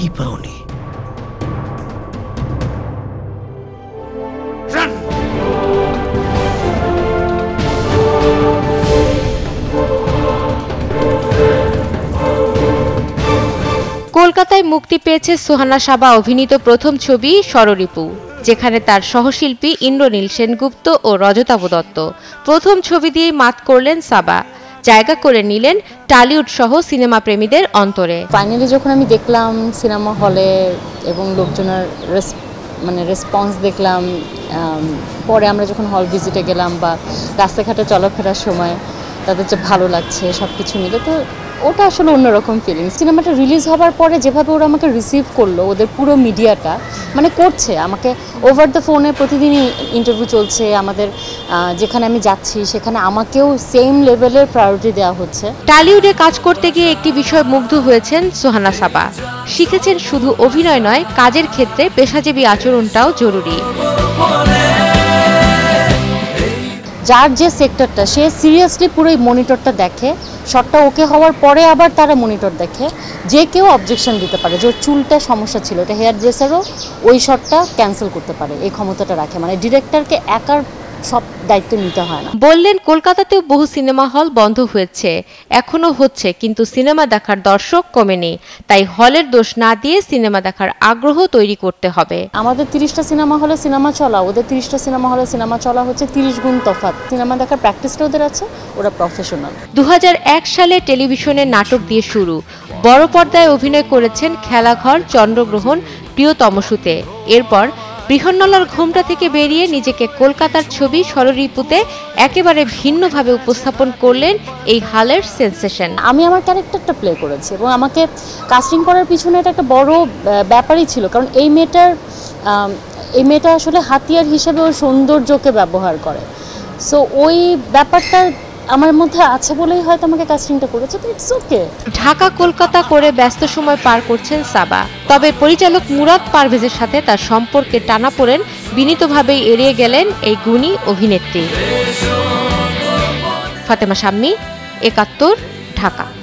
কি পাওনি? কলকাতায় মুক্তি পেয়েছে সুহানা সাবা অভিনীত প্রথম ছবি ষড়রিপু, যেখানে তার সহশিল্পী ইন্দ্রনীল সেনগুপ্ত ও রজতাভ দত্ত। প্রথম ছবি দিয়েই মাত করলেন সাবা, জায়গা করে নিলেন টলিউড সহ সিনেমা প্রেমীদের অন্তরে। ফাইনালি যখন আমি দেখলাম সিনেমা হলে এবং লোকজনের রেসপন্স দেখলাম, পরে আমরা যখন হল ভিজিটে গেলাম বা রাস্তাঘাটে চলাফেরার সময় তাদের যে ভালো লাগছে সব কিছু মিলে, তো ওটা আসলে অন্যরকম ফিলিংস। সিনেমাটা রিলিজ হওয়ার পরে যেভাবে ওরা আমাকে রিসিভ করলো, ওদের পুরো মিডিয়াটা করছে আমাকে ওভার দ্য ফোনে, প্রতিদিনই ইন্টারভিউ চলছে আমাদের, যেখানে আমি যাচ্ছি সেখানে আমাকেও সেম লেভেলের প্রায়োরিটি দেওয়া হচ্ছে। টলিউডে কাজ করতে গিয়ে একটি বিষয় মুগ্ধ হয়েছেন সুহানা সাবা। শিখেছেন শুধু অভিনয় নয়, কাজের ক্ষেত্রে পেশাজীবী আচরণটাও জরুরি। যার যে সেক্টরটা, সে সিরিয়াসলি পুরো মনিটরটা দেখে, শটটা ওকে হওয়ার পরে আবার তারা মনিটর দেখে। যে কেউ অবজেকশন দিতে পারে, যে চুলটা সমস্যা ছিল, এটা হেয়ার ড্রেসারও ওই শটটা ক্যান্সেল করতে পারে, এই ক্ষমতাটা রাখে। ডিরেক্টরকে একার সব দায়িত্ব নিতে হয় না। বললেন কলকাতাতেও বহু সিনেমা হল বন্ধ হয়েছে, এখনো হচ্ছে, কিন্তু সিনেমা দেখার দর্শক কমেনি। তাই হলের দোষ না দিয়ে সিনেমা দেখার আগ্রহ তৈরি করতে হবে। আমাদের 30টা সিনেমা হলে সিনেমা চলা, ওদের 30টা সিনেমা হলে সিনেমা চলা হচ্ছে 30 গুণ তফাৎ। সিনেমা দেখার প্র্যাকটিসটা ওদের আছে, ওরা প্রফেশনাল। 2001 সালে টেলিভিশনে নাটক দিয়ে শুরু, বড় পর্দায় অভিনয় করেছেন খেলাঘর, চন্দ্রগ্রহণ, প্রিয়তমসুতে। এরপর বৃহন্নলার ঘোমটা থেকে বেরিয়ে নিজেকে কলকাতার ছবি ষড়রিপুতে একেবারে ভিন্নভাবে উপস্থাপন করলেন এই হালের সেন্সেশন। আমি আমার ক্যারেক্টারটা প্লে করেছি এবং আমাকে কাস্টিং করার পিছনে এটা একটা বড় ব্যাপারই ছিল, কারণ এই মেয়েটা আসলে হাতিয়ার হিসেবে ওর সৌন্দর্যকে ব্যবহার করে। সো ওই ব্যাপারটা আমার মধ্যে আছে বলেই হয়তো আমাকে কাস্টিংটা করেছে, তো ইটস ওকে। ঢাকা কলকাতা করে ব্যস্ত সময় পার করছেন সাবা, তবে পরিচালক মুরাদ পারভেজের সাথে তার সম্পর্কে টানাপোড়েন বিনীতভাবেই এড়িয়ে গেলেন এই গুণী অভিনেত্রী। ফাতেমা শাম্মী, ৭১, ঢাকা।